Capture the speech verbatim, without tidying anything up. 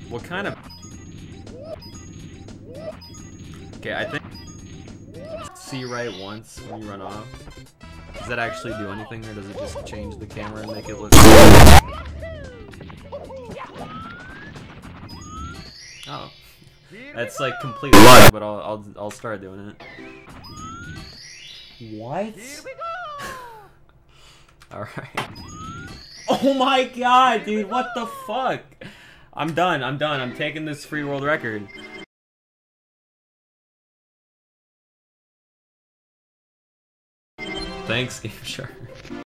What kind of... Okay, I think... See right once when you run off. Does that actually do anything, or does it just change the camera and make it look... Oh. That's like completely wrong, but I'll, I'll, I'll start doing it. What? Alright. Oh my god, dude, what the fuck? I'm done, I'm done, I'm taking this free world record. Thanks, Game Shark.